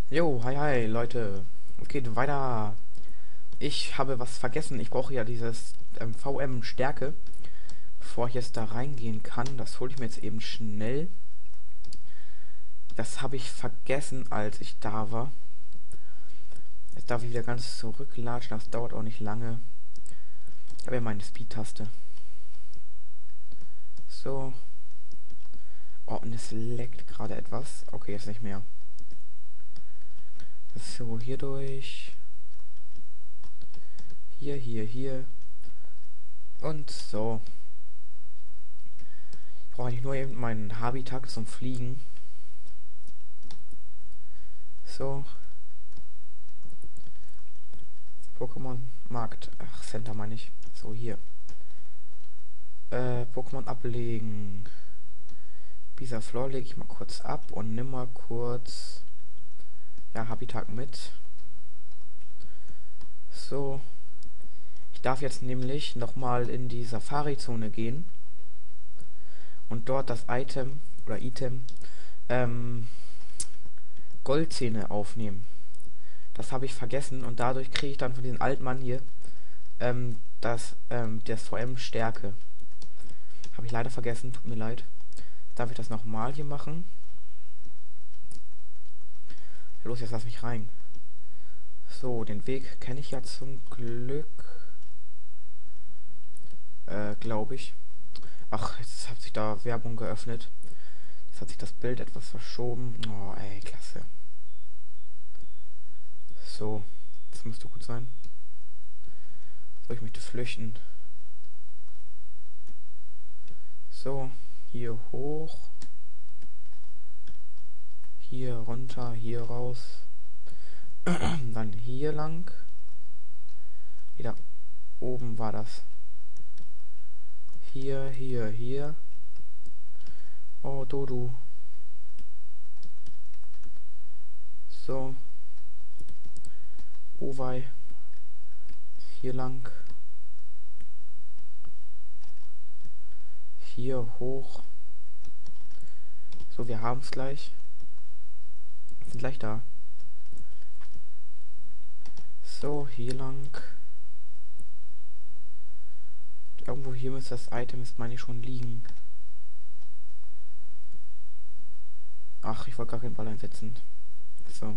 Jo, hi, hi, Leute. Es geht weiter. Ich habe was vergessen. Ich brauche ja dieses VM Stärke. Bevor ich jetzt da reingehen kann, das hole ich mir jetzt eben schnell. Das habe ich vergessen, als ich da war. Jetzt darf ich wieder ganz zurücklatschen. Das dauert auch nicht lange. Ich habe ja meine Speed-Taste. So. Oh, und es leckt gerade etwas. Okay, jetzt nicht mehr. So, hier durch. Hier. Und so. Ich brauche eigentlich nur eben meinen Habitat zum Fliegen. So. Pokémon Markt. Ach, Center meine ich. So, hier. Pokémon ablegen. Bisaflor lege ich mal kurz ab und nimm mal kurz. Ja, Habitat mit. So. Ich darf jetzt nämlich nochmal in die Safari-Zone gehen. Und dort das Item, ähm, Goldzähne aufnehmen. Das habe ich vergessen und dadurch kriege ich dann von diesem Altmann hier das VM Stärke. Habe ich leider vergessen, tut mir leid. Darf ich das nochmal hier machen? Los, jetzt lass mich rein. So, den Weg kenne ich ja zum Glück. Glaube ich. Ach, jetzt hat sich da Werbung geöffnet. Jetzt hat sich das Bild etwas verschoben. Oh, ey, klasse. So, das müsste gut sein. So, ich möchte flüchten. So, hier hoch. Hier runter, hier raus. Dann hier lang. Wieder oben war das. Hier. Oh, Dodu. So. Owei. Hier lang. Hier hoch. So, wir haben es gleich. Wir sind gleich da. So, hier lang. Irgendwo hier müsste das Item, ist meine ich, schon liegen. Ach, ich wollte gar keinen Ball einsetzen. So.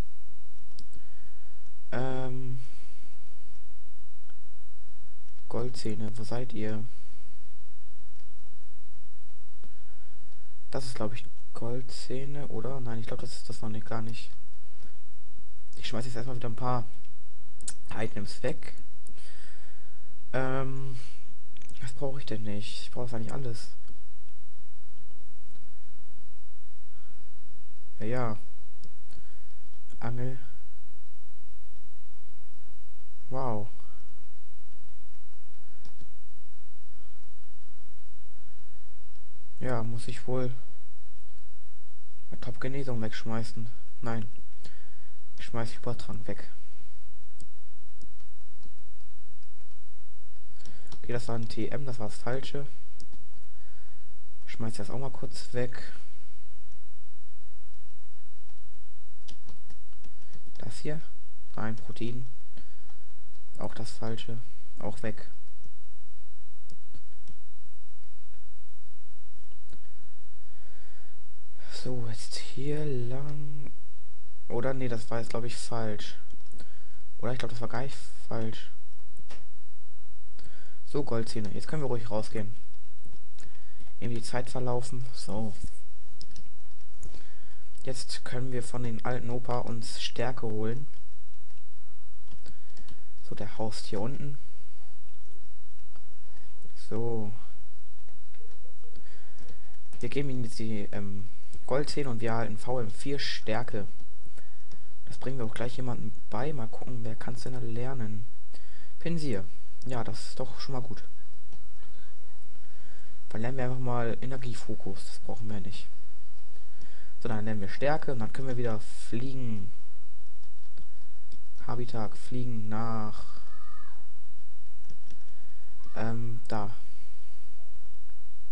Goldzähne, wo seid ihr? Das ist, glaube ich, Goldzähne, oder? Nein, ich glaube, das ist das noch nicht, gar nicht. Ich schmeiße jetzt erstmal wieder ein paar Items weg. Was brauche ich denn nicht? Ich brauche das eigentlich alles. Ja. Angel. Wow. Ja, muss ich wohl meine Top-Genesung wegschmeißen. Nein. Ich schmeiß Übertrank weg. Okay, das war ein TM, das war das Falsche. Ich schmeiß das auch mal kurz weg. Das hier. Ein Protein. Auch das Falsche. Auch weg. So, jetzt hier lang. Oder? Nee, das war jetzt, glaube ich, falsch. Oder ich glaube, das war gar nicht falsch. So, Goldzähne. Jetzt können wir ruhig rausgehen. Eben die Zeit verlaufen. So. Jetzt können wir von den alten Opa uns Stärke holen. So, der haust hier unten. So. Wir geben ihm jetzt die Goldzähne und wir erhalten VM4 Stärke. Das bringen wir auch gleich jemandem bei. Mal gucken, wer kann es denn da lernen. Pinsir. Ja, das ist doch schon mal gut. Dann lernen wir einfach mal Energiefokus. Das brauchen wir nicht. So, dann lernen wir Stärke und dann können wir wieder fliegen. Habitat, fliegen nach da.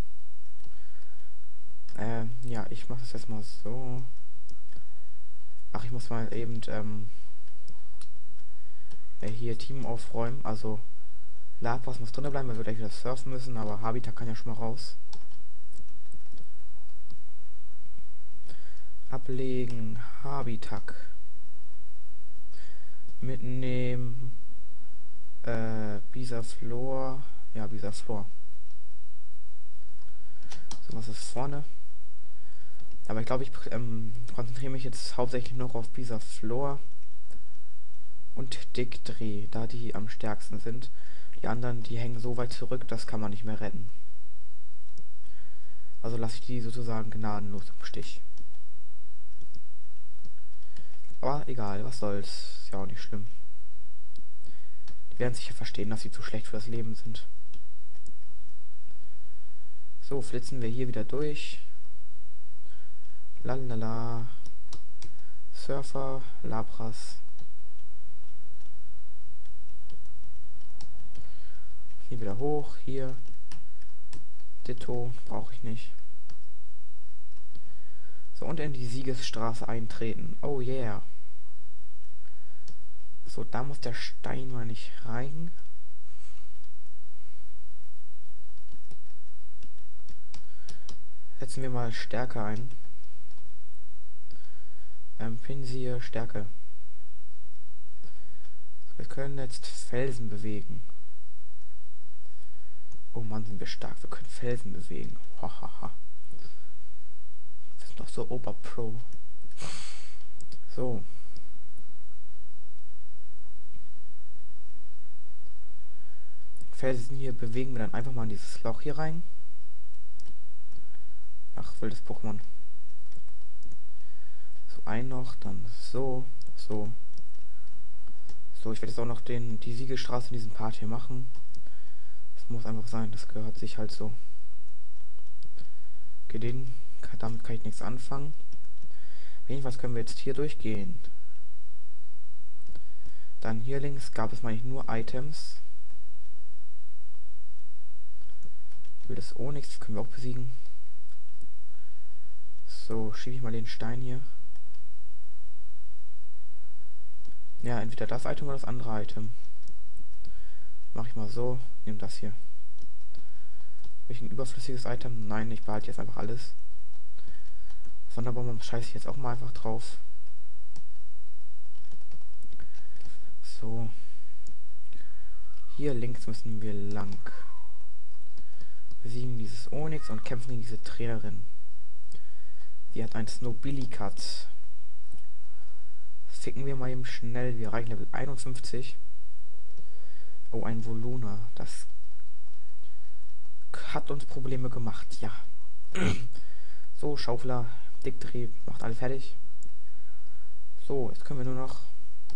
Ja, ich mache das jetzt mal so. Ach, ich muss mal eben hier Team aufräumen. Also Lapras muss drinnen bleiben, weil wir gleich wieder surfen müssen, aber Habitat kann ja schon mal raus. Ablegen, Habitat. Mitnehmen. Bisaflor. Ja, Bisaflor. So, was ist vorne? Aber ich glaube, ich konzentriere mich jetzt hauptsächlich noch auf Bisaflor und Dickdreh, da die am stärksten sind. Die anderen, die hängen so weit zurück, das kann man nicht mehr retten. Also lasse ich die sozusagen gnadenlos im Stich. Aber egal, was soll's. Ist ja auch nicht schlimm. Die werden sicher verstehen, dass sie zu schlecht für das Leben sind. So, flitzen wir hier wieder durch. Lalala. Surfer, Lapras. Hier wieder hoch, hier. Ditto, brauche ich nicht. So, und in die Siegesstraße eintreten. Oh yeah. So, da muss der Stein mal nicht rein. Setzen wir mal Stärke ein. Pinsir, Stärke. So, wir können jetzt Felsen bewegen. Oh Mann, sind wir stark. Wir können Felsen bewegen. Hahaha. Wir sind doch so Oberpro. So. Felsen hier bewegen wir dann einfach mal in dieses Loch hier rein. Ach, wildes Pokémon. So, ein noch, dann so, so. So, ich werde jetzt auch noch die Siegelstraße in diesem Part hier machen. Das muss einfach sein, das gehört sich halt so. Okay, damit kann ich nichts anfangen. Jedenfalls können wir jetzt hier durchgehen. Dann hier links gab es mal nur Items. Wildes Onyx, das können wir auch besiegen. So, schiebe ich mal den Stein hier. Ja, entweder das Item oder das andere Item. Mache ich mal so, nehme das hier. Habe ich ein überflüssiges Item? Nein, ich behalte jetzt einfach alles. Sonderbomben scheiße ich jetzt auch mal einfach drauf. So. Hier links müssen wir lang. Besiegen dieses Onyx und kämpfen gegen diese Trainerin. Die hat ein Snobilikat. Ficken wir mal eben schnell. Wir erreichen Level 51. Oh, ein Voluna. Das hat uns Probleme gemacht. Ja. So, Schaufler, Dickdreh, macht alle fertig. So, jetzt können wir nur noch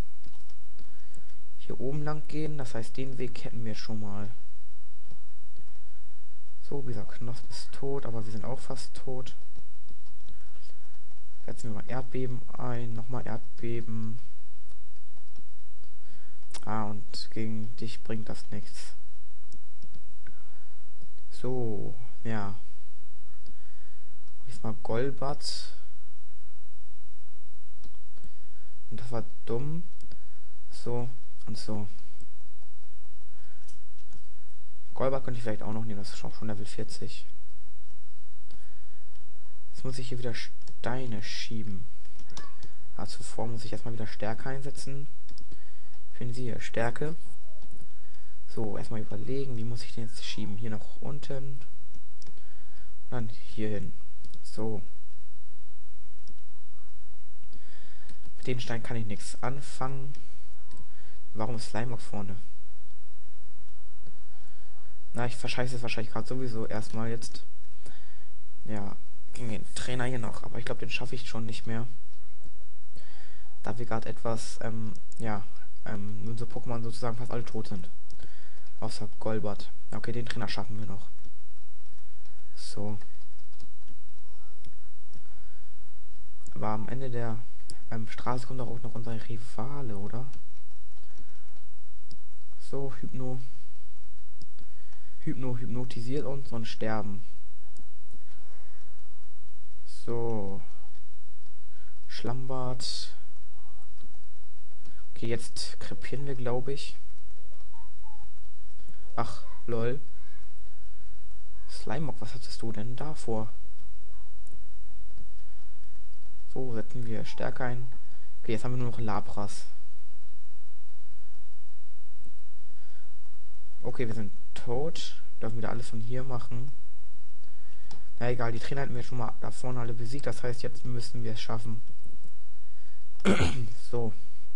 hier oben lang gehen. Das heißt, den Weg hätten wir schon mal. So, dieser Knosp ist tot, aber wir sind auch fast tot. Setzen wir mal Erdbeben ein, nochmal Erdbeben. Ah, und gegen dich bringt das nichts. So, ja. Jetzt mal Golbat. Und das war dumm. So und so. Golbat könnte ich vielleicht auch noch nehmen, das ist auch schon Level 40. Jetzt muss ich hier wieder Steine schieben. Aber zuvor muss ich erstmal wieder Stärke einsetzen. Finden Sie hier Stärke. So, erstmal überlegen, wie muss ich den jetzt schieben? Hier nach unten. Und dann hier hin. So. Mit den Steinen kann ich nichts anfangen. Warum ist Slime auch vorne? Na, ich verscheiße es wahrscheinlich gerade sowieso erstmal jetzt. Ja, gegen den Trainer hier noch. Aber ich glaube, den schaffe ich schon nicht mehr. Da wir gerade etwas, unsere Pokémon sozusagen fast alle tot sind. Außer Golbat. Okay, den Trainer schaffen wir noch. So. Aber am Ende der Straße kommt auch noch unser Rivale, oder? So, hypnotisiert uns und sterben. So. Schlammbad. Okay, jetzt krepieren wir, glaube ich. Ach, lol. Slimemock, was hattest du denn da vor? So, setzen wir Stärke ein. Okay, jetzt haben wir nur noch Lapras. Okay, wir sind tot. Dürfen wieder alles von hier machen. Na egal, die Trainer hatten wir schon mal da vorne alle besiegt. Das heißt, jetzt müssen wir es schaffen. So.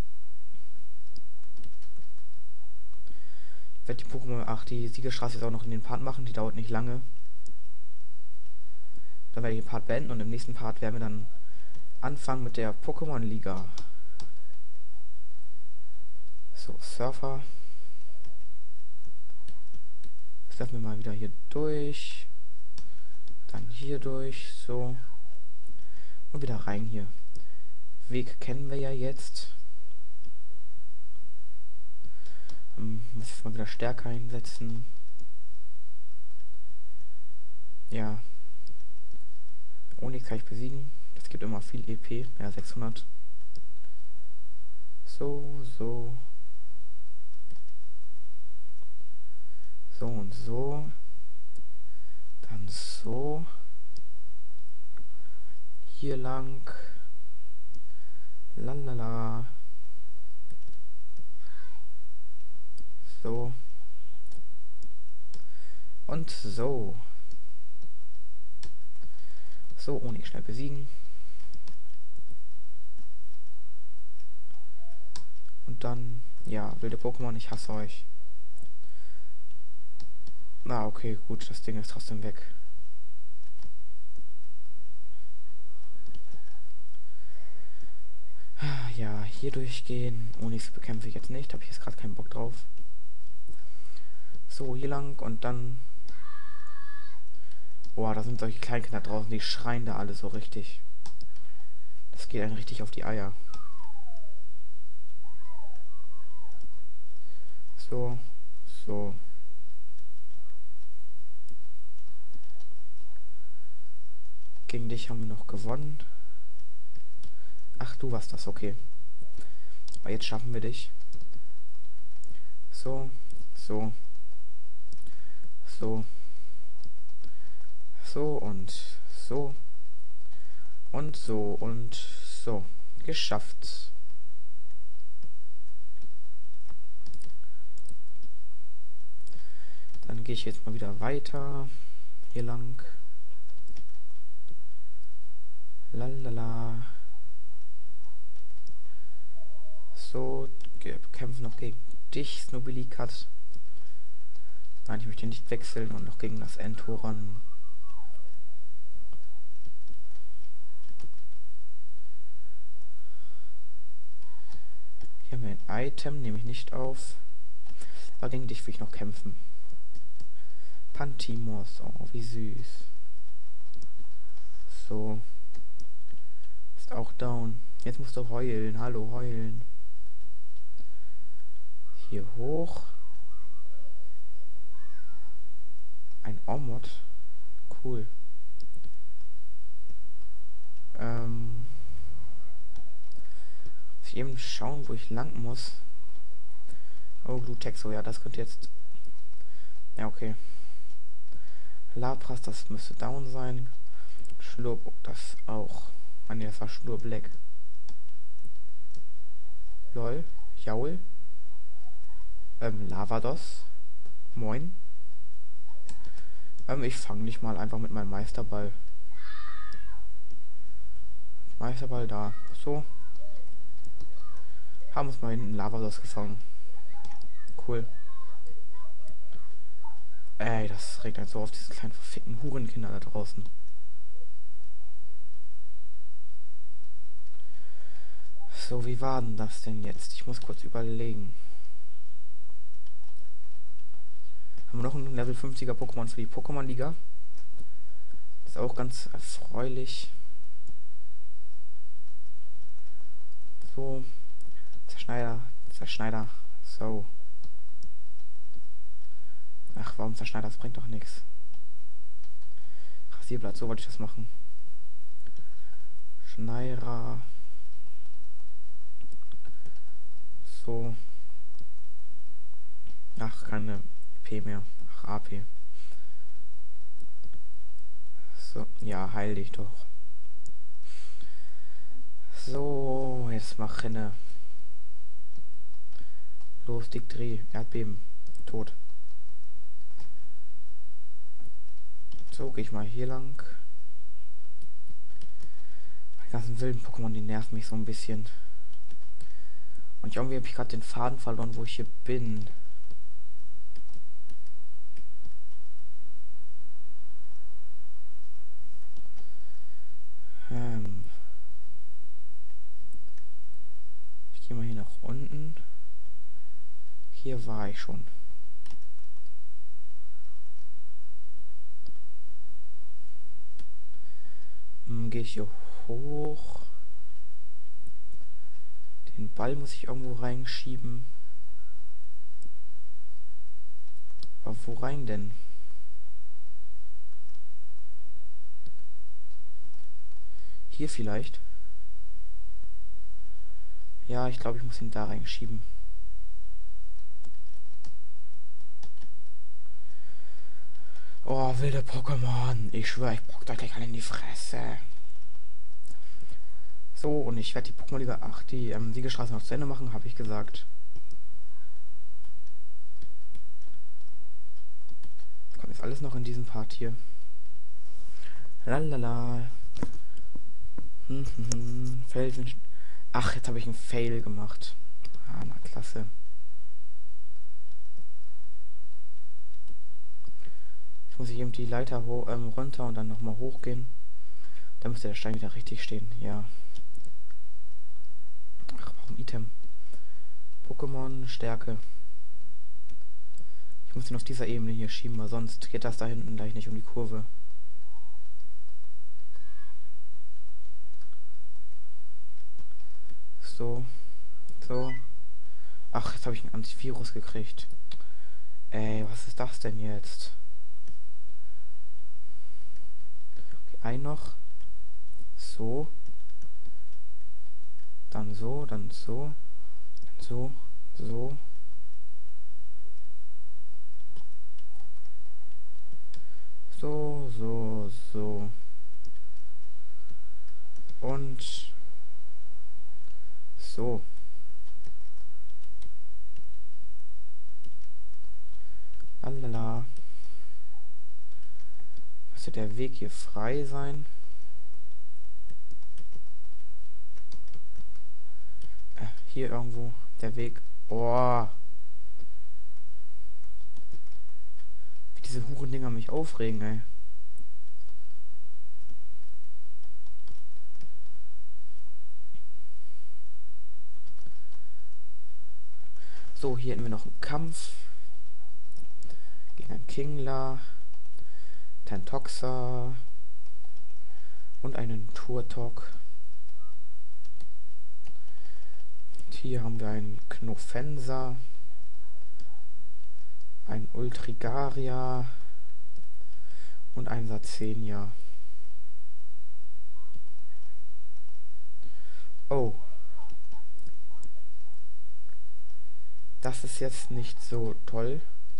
Ich werde die Pokémon... Ach, die Siegerstraße jetzt auch noch in den Part machen. Die dauert nicht lange. Dann werde ich den Part beenden und im nächsten Part werden wir dann anfangen mit der Pokémon-Liga. So, Surfer. Jetzt lassen wir mal wieder hier durch. Dann hier durch, so. Und wieder rein hier. Weg kennen wir ja jetzt. Muss jetzt mal wieder Stärke einsetzen. Ja. Oni kann ich besiegen. Das gibt immer viel EP. Ja, 600. So, so. So und so. Dann so. Hier lang. Lalala. So. Und so. So, ohne schnell besiegen. Und dann, ja, wilde Pokémon, ich hasse euch. Na, okay, gut, das Ding ist trotzdem weg. Ja, hier durchgehen. Onix bekämpfe ich jetzt nicht, habe ich jetzt gerade keinen Bock drauf. So, hier lang und dann... Boah, da sind solche Kleinkinder draußen, die schreien da alle so richtig. Das geht einem richtig auf die Eier. So, so. Gegen dich haben wir noch gewonnen. Ach, du warst das, okay. Aber jetzt schaffen wir dich. So, so. So. So und so. Und so und so. Geschafft. Dann gehe ich jetzt mal wieder weiter. Hier lang. Lalala. So, kämpfen noch gegen dich, Snobilikat. Nein, ich möchte nicht wechseln und noch gegen das Entoran. Hier haben wir ein Item, nehme ich nicht auf. Aber gegen dich will ich noch kämpfen. Pantimos, oh, wie süß. So. Ist auch down. Jetzt musst du heulen. Hallo, heulen. Hier hoch. Ein Omod. Cool. Muss ich eben schauen, wo ich lang muss. Oh, Glutexo, ja, das könnte jetzt... Ja, okay. Lapras, das müsste down sein. Schlurp, das auch. Ah, ne, das war Schlurp-Black. Lol. Jaul. Lavados. Moin. Ich fange dich mal einfach mit meinem Meisterball. Meisterball da. So. Haben uns mal hinten Lavados gefangen. Cool. Ey, das regt einen so auf, diese kleinen verfickten Hurenkinder da draußen. So, wie war denn das denn jetzt? Ich muss kurz überlegen. Haben wir noch ein Level 50er Pokémon für die Pokémon-Liga? Ist auch ganz erfreulich. So. Zerschneider. Zerschneider. So. Ach, warum Zerschneider? Das bringt doch nichts. Rasierblatt, so wollte ich das machen. Schneider. So. Ach, keine P mehr. Ach, AP. So, ja, heil dich doch. So, jetzt mach Renne. Los, Diktri. Erdbeben. Tot. So, gehe ich mal hier lang. Die ganzen wilden Pokémon, die nerven mich so ein bisschen. Und irgendwie habe ich gerade den Faden verloren, wo ich hier bin. Ich gehe mal hier nach unten. Hier war ich schon. Gehe ich hier hoch. Den Ball muss ich irgendwo reinschieben. Aber wo rein denn? Hier vielleicht? Ja, ich glaube, ich muss ihn da reinschieben. Oh, wilde Pokémon. Ich schwöre, ich bock euch gleich alle in die Fresse. So, und ich werde die Pokémon-Liga, die Siegerstraße noch zu Ende machen, habe ich gesagt. Das kommt jetzt alles noch in diesem Part hier. Lalala. Felsen. Ach, jetzt habe ich einen Fail gemacht. Ah, na klasse. Jetzt muss ich eben die Leiter runter und dann nochmal hochgehen. Da müsste der Stein wieder richtig stehen. Ja. Ach, warum Item? Pokémon Stärke. Ich muss ihn auf dieser Ebene hier schieben, weil sonst geht das da hinten gleich nicht um die Kurve. So. So. Ach, jetzt habe ich ein Antivirus gekriegt. Ey, was ist das denn jetzt? Okay, ein noch. So. Dann so, dann so. Dann so, so. So, so, so. Und so. Lalala. Müsste der Weg hier frei sein. Hier irgendwo der Weg. Oh. Wie diese Hurendinger mich aufregen, ey. So, hier hätten wir noch einen Kampf gegen einen Kingler, Tantoxa und einen Turtok. Hier haben wir einen Knofenser, einen Ultrigaria und einen Sazenia. Oh. Das ist jetzt nicht so toll.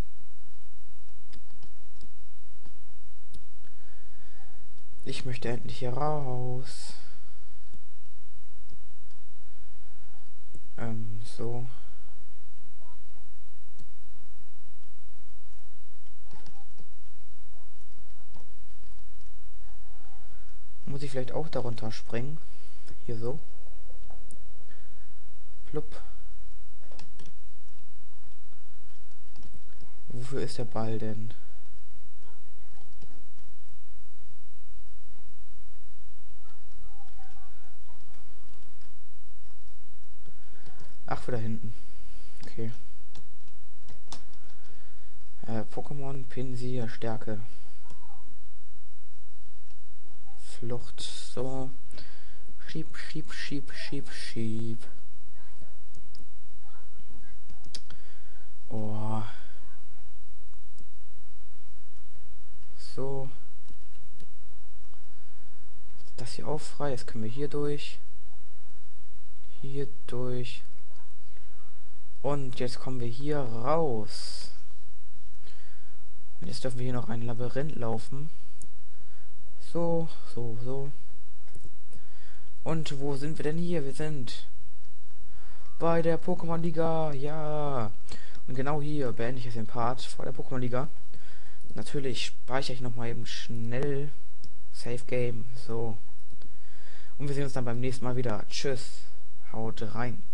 Ich möchte endlich hier raus. So. Muss ich vielleicht auch darunter springen? Hier so. Plupp. Wofür ist der Ball denn? Ach, für da hinten. Okay. Pokémon Pinsir Stärke. Flucht. So. Schieb, schieb, schieb, schieb, schieb. Oh. So. Das hier auch frei. Jetzt können wir hier durch. Hier durch. Und jetzt kommen wir hier raus. Und jetzt dürfen wir hier noch ein Labyrinth laufen. So. Und wo sind wir denn hier? Wir sind bei der Pokémon Liga. Ja. Und genau hier beende ich jetzt den Part vor der Pokémon Liga. Natürlich speichere ich nochmal eben schnell. Save Game. So. Und wir sehen uns dann beim nächsten Mal wieder. Tschüss. Haut rein.